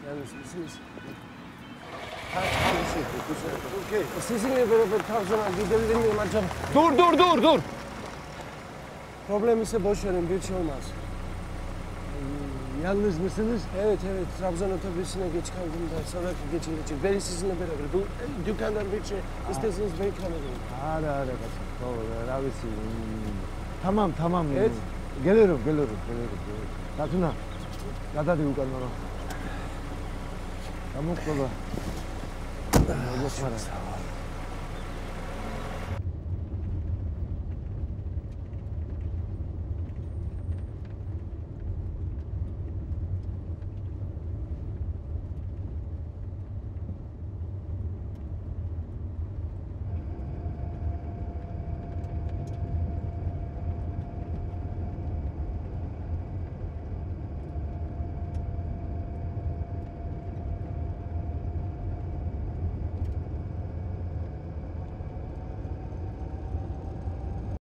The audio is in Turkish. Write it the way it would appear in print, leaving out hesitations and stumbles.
Yalnız mısınız? Okay. Sizinle beraber Trabzon'a gidebilir miyim acaba? Dur. Problem ise boş verin, bir şey olmaz. Yalnız mısınız? Evet, Trabzon otobüsüne geç kaldım da sonra geçecek. Ben sizinle beraber. Bu dükkandan bir şey isterseniz ben ikram edeyim. Ara kaçın. Doğru, abisi. Tamam. Evet. Geliyorum. Tatuna. Yata diyor kanına. Tamam baba. Yok para.